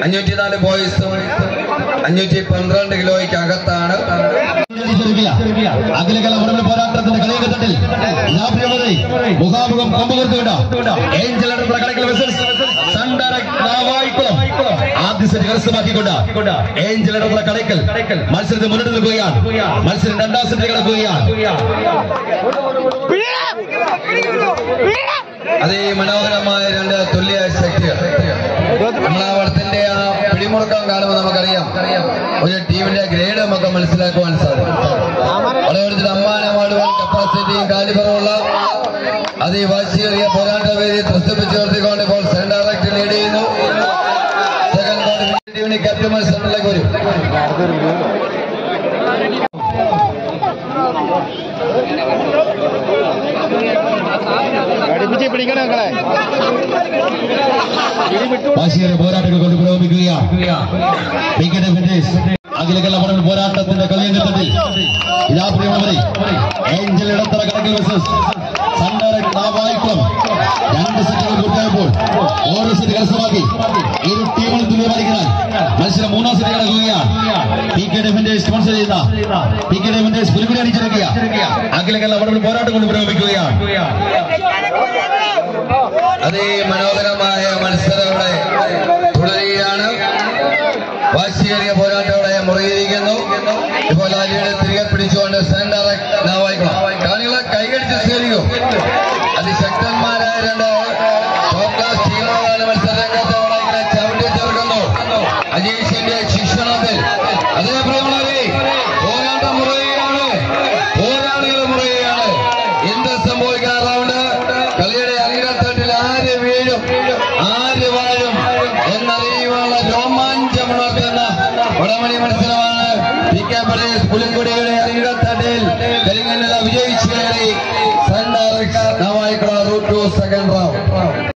504 ബോയ്സും 512 കിലോയ്ക്ക് അകത്താണ്. അഖിലകല ഉടമ്പടി പോരാട്ടത്തിന്റെ കളിയകത്തട്ടിൽ മുഖാമുഖം കൊമ്പുകർത്തുകൊണ്ട് ഏഞ്ചൽ കളിക്കൽ ആദ്യ സെറ്റ് കരസ്ഥമാക്കിക്കൊണ്ട് ഏഞ്ചൽ കളിക്കൽ മത്സരത്തെ മുന്നിട്ട് നിൽക്കുകയാണ്. മത്സരം രണ്ടാം സെറ്റ് കിടക്കുകയാണ്. അതിമനോഹരമായ രണ്ട് തുല്യ ശക്തികൾ. നമ്മളാവളത്തിന്റെ ആ പിടിമുറുക്കം കാണുമ്പോൾ നമുക്കറിയാം ഒരു ടീമിന്റെ ഗ്രേഡ് നമുക്ക് മനസ്സിലാക്കുവാൻ സാധിക്കും. ഓരോരുത്തർ അമ്മാനമാടുവാൻ കപ്പാസിറ്റിയും കാലിബറുമുള്ള അതിവാശിയേറിയ പോരാട്ട വേദി പ്രസ്തുപ്പിച്ചു നിർത്തിക്കൊണ്ട് ഇപ്പോൾ സെന്റ് ഡയറക്റ്റ് ലീഡ് ചെയ്യുന്നു. സെക്കൻഡ് ക്വാർട്ടർ ടീമിന് ക്യാപ്റ്റൻ മത്സരത്തിലേക്ക് വരും. വാശിയേറിയ പോരാട്ടങ്ങൾ കൊണ്ട് പുരോഗമിക്കുകയാണ്. അഖിലകല ഉടമ്പടി പോരാട്ടത്തിന്റെ കളിയങ്കത്തിൽ ഇതാ പ്രിയമുള്ളവരെ Angel Idathara Kadakkal versus Sun Direct Navaikulam. 2 സെറ്റുകൾ പൂർത്തിയായപ്പോൾ ഓരോ സെറ്റ് കരസ്ഥമാക്കി ഇരു ടീമുകൾ തുല്യമായിരിക്കണം. മത്സരം 3ാം സെറ്റ് കിടക്കുകയാണ്. സ്പോൺസർ ചെയ്യുന്ന പുലിക്കുടി അടിച്ചിറക്കിയ അഖിലകല ഉടമ്പടി പോരാട്ടം കൊണ്ട് പുരോഗമിക്കുകയാണ്. അതിമനോഹരമായ മത്സരങ്ങളെ തുടരുകയാണ്. വാശിയേറിയ പോരാട്ടങ്ങളെ മുറിയിരിക്കുന്നു. ഇപ്പോൾ അലിയുടെ തിരികെ പിടിച്ചുകൊണ്ട് സെന്റ് ഡയറക്ട് നാവായിക്കുളം കാണികളെ കൈകടിച്ച് സ്വീകരിക്കും. അതിശക്തന്മാരായ രണ്ട് ടോപ്പ് ക്ലാസ് ടീമുകളാണ് മത്സരരംഗത്ത് ഇങ്ങനെ ചവിട്ടി ചേർക്കുന്നു. അജീഷിന്റെ ശിക്ഷണത്തിൽ അതേ പ്രിയമുള്ളവരെ പോരാട്ടം മുറിയുകയാണ്. പോരാളികൾ മുറിയുകയാണ്. എന്ത് സംഭവിക്കാറുണ്ട്? കളിയുടെ അങ്ങിരത്തട്ടിൽ ആര് വീഴും ആര് വാഴും എന്നറിയുവാനുള്ള രോമാഞ്ചമുണർത്തുന്ന വടമണി മത്സരമാണ്. പി കെ പ്രദേശ് പുലിക്കുടിയുടെ അങ്ങിരത്തട്ടിൽ